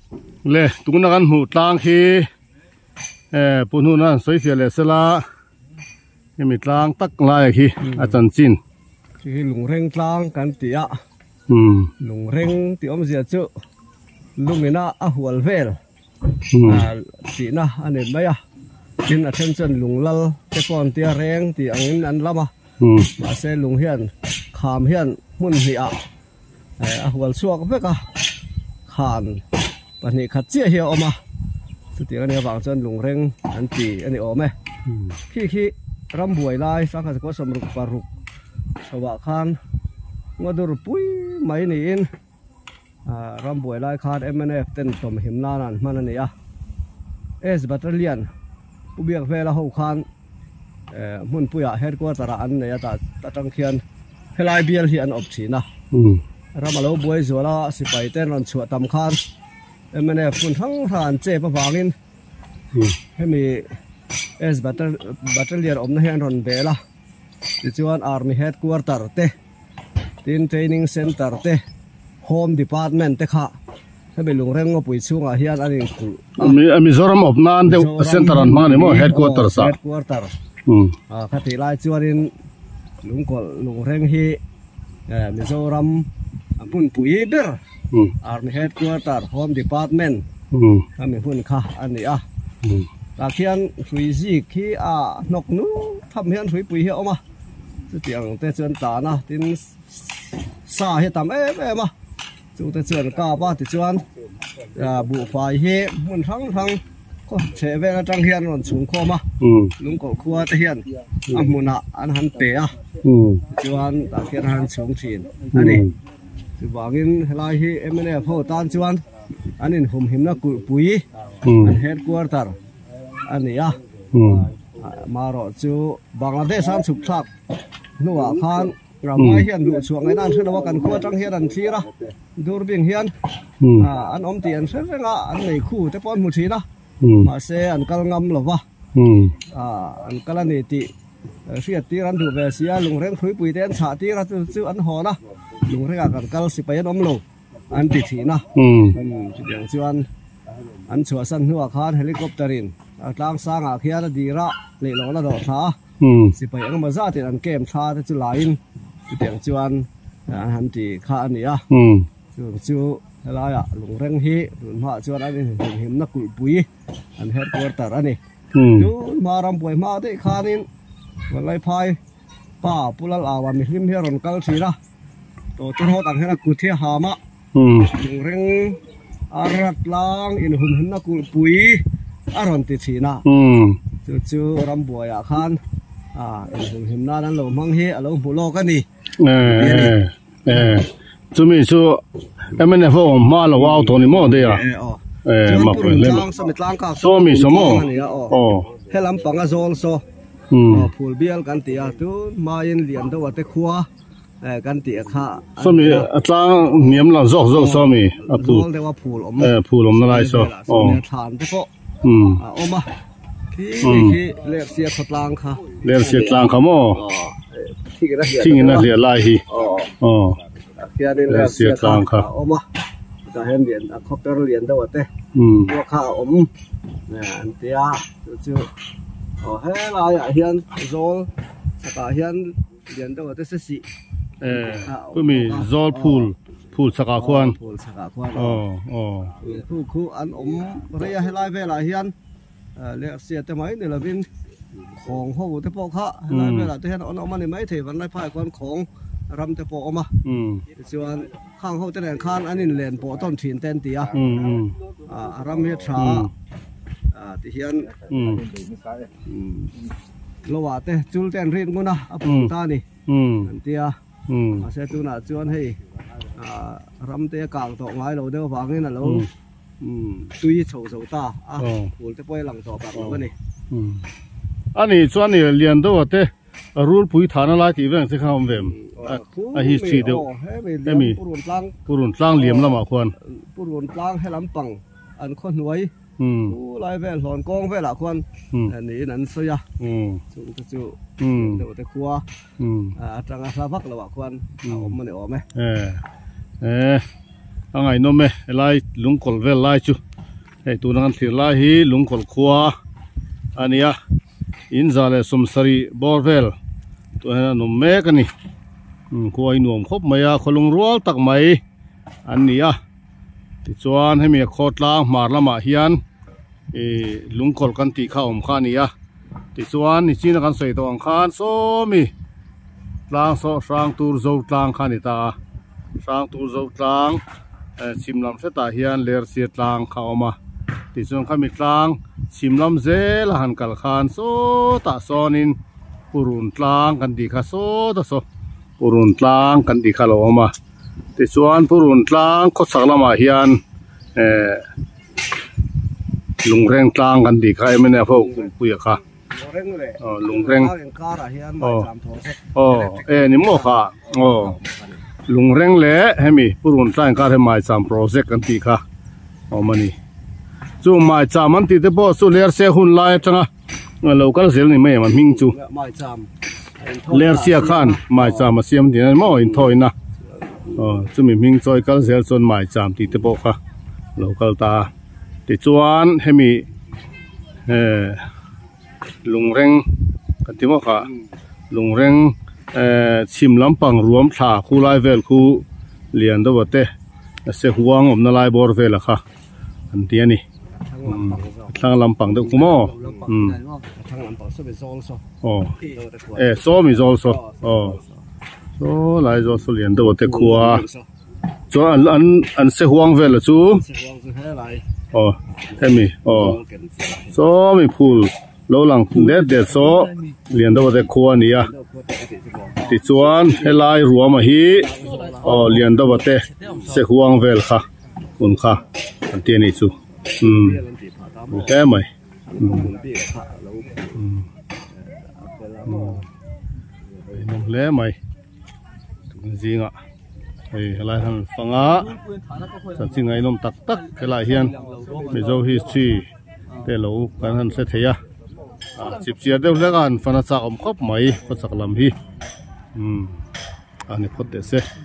le tungna kan hmu tlang khi punhu na soi fia le sela mi tlang tak lai khi a chan chin khi lung reng tlang kan tia lung reng ti om zia chu lumina a hual vel ti na ane maya tin attention lung lal te pon tia reng ti angin an lama ma se lung hian kham hian mun hi a hual suak veka khan pani khat chia hi oma chu ti ani awang chuan lung reng an ti ani ome khi ram buai lai sang ka ko samruk paruk sawa khan ngodur pui mai ni in ram buai lai khan MNF ten tom himna nan manania S battalion ubiak vela ho khan mun puya headquarter an ne ta tang khian helai bial hi an op thina ramalo buai zola sipai ten ron chu tam khan MNF kun thang ran che pa wangin hemi S battalion omna hian ron bela tichuan army headquarter te tin training center te home department te kha hemi lungreng ngo pui chunga hian ani ku Mizoram opnan de center an mani mo headquarter sa headquarter khati lai chuanin lungreng hi Mizoram ampun pui ber army headquarter home department kami hun kha ani ta khian hrui zi khi nok nu tham hian hrui pui hi oma chu tiang te chuan ta na tin sa he tam ma chu te chuan ka ba ti chuan bu fai he mun thang ko che ve na tang hian ron chung kho ma lung ko khuwa te hian amuna an han pe chuan ta khian han chung thin ani chu wangin helai hi MNF ho tan chuan anin hum himna ku pui an headquarter ani maro chu Bangladesh an chuk thak nuwa khan ramai hian lu chuang ai nan thena kan khuwa tang hian an thira durbing hian an om ti an hrenga an nei khu te pon mu thina ma se an kal ngam lova an kalani ti riat ti ran du ve sia lungreng khui pui ten cha ti ra chu an ho na lungreng kan kal sipai an om lo an ti thina chiang chuan an chua san nuwa khan helicopterin tlang sanga khian dira le lo la do tha sipai ang maza te an kem tha te chu lain chiang chuan han ti kha ania chu helaya lungreng hi ma chuan an him na kul pui an headquarter ani chu maram poi ma te khanin walai phai pa pulal awa mi him hi ron kal thira to chu ho tang hena ku the ha ma lungreng arat lang in hum him na kul pui aron ti thina chu ram buaya khan in hum him na nan lo mang hi alo bu lo ka ni chumi chu MNF ma lo wa to ni mo de ya ma pro le so mi so mo helam panga zol so phul bial kan tia tu main lian do te khuwa kan tia kha so mi atlang niam la zok so mi apu de wa phul om na lai so than te ko oma ki le sia khatlang kha le sia tlang kha mo thing na lia lai hi kia đi là xe tang kha ôm ta hen lian a copter lian đâu te ko kha om an tia chu he la ya hian zol ta hian lian đâu te se si ko mi zol phul saka khwan khu an om re ya helai ve la hian le xe te mai ne la vin khong ho te po kha helai ve la te hian on om ani mai the van lai phai kon khong ram te po oma chuan khang ho te nen khan anin len po ton thin ten tia ram he tha ti hian lowa te chul ten rin nguna apu ta ni an tia a se tu na chuan hei ram te kang to ngai lo de wangin a lo tui chho ta pul te poi lang to ka lo ni ani chuan ni lian do te rule pui thana la ti veng se kham vem a history de emi purun tlang liam lama khwan purun tlang helam pang an khon nuai lai ve hlon kong ve la khwan ni nan soya chu de te khuwa atanga hlavak lawa khwan om mane ome angai no me lai lungkol vel lai chu hei tu nan thir lai hi lungkol khua ania in zale somsari borvel tu hena no me kani khoi nuam khop maya kholung rual tak mai ania ti chuan hemi khotlang marlama hian lungkol kan ti kha om kha nia ti chuan ni china kan sei to ang khan so mi tlang so sang tur zo tlang kha ni ta sang tur zo tlang chimlam se ta hian ler si tlang kha oma ti chuan khami tlang chimlam zel han kal khan so ta sonin purun tlang kan ti kha so ta so purun tlang kan ti kha lo oma ti chuan purun tlang kho saklama hian lungreng tlang kan ti kha emene pho puya kha lungreng ni mo kha lungreng le hemi purun tlang kar he mai cham project kan ti kha omani chu mai cham an ti te bo su ler se hun lai tanga local zel ni mai man ming chu ler sia khan mai cham siam din mo in thoina chu mi ming choi kal zel chon mai cham ti te bo kha local ta ti chuan hemi lungreng kan ti mo kha lungreng chim lampang ruam thla khu lai vel khu lian do bote se huang om na lai bor vel kha an ti ani thlang lampang de kumo thlang lampang so be zol so so mi zol so so lai zo so lian do bote khuwa cho an se huang vel chu hemi so mi phul lo lang de so lian do bote khuwa nia ti chuan helai ruam a hi lian do bote se huang vel kha un kha an ti ni chu ke mai le mai zinga helai han fanga chan chingai nom tak tak helai hian mizo history te lo kan han se theya chip chia deuh lekan fana chak om khop mai ko chak lam hi ani phot te se